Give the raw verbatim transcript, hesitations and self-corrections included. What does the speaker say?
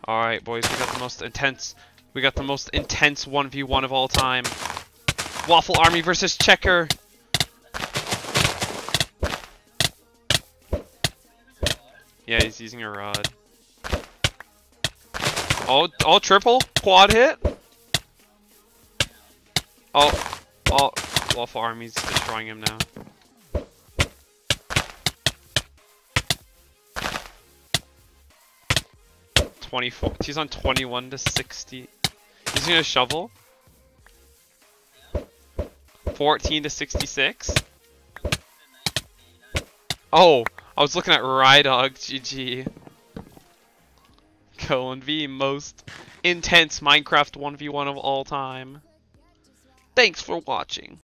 Alright, boys, we got the most intense we got the most intense one v one of all time. Waffle Army versus Checker. Yeah, he's using a rod. Oh, oh, triple? Quad hit? Oh, oh, Waffle Army's destroying him now. twenty-four. He's on twenty-one to sixty. He's using a shovel. fourteen to sixty-six. Oh, I was looking at Rydog. G G. Colon V, most intense Minecraft one v one of all time. Thanks for watching.